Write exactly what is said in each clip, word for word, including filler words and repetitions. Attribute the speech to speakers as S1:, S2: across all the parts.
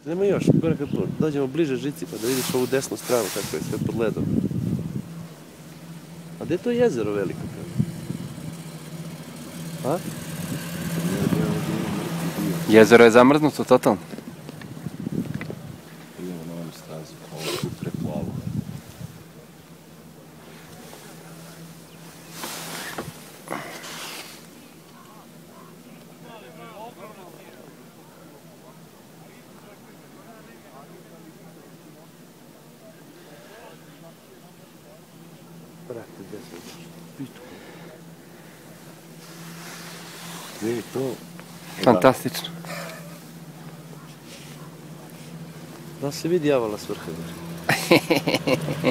S1: Nema još, gore kad dođemo bliže žici pa da vidiš ovu desnu stranu kako je sve pod ledom. A gdje je to jezero veliko? A?
S2: Jezero je zamrznuto totalno.
S3: Idemo na ovu stazu, ovo tu preplavo.
S1: Brate, gdje se ideš? Pitu.
S3: Gdje je to?
S2: Fantastično.
S1: Da se vidi javala s vrha.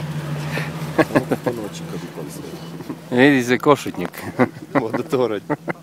S3: Ovo po noći kad upali sve.
S2: Vidi se košutnjak.
S1: Vodotoranj.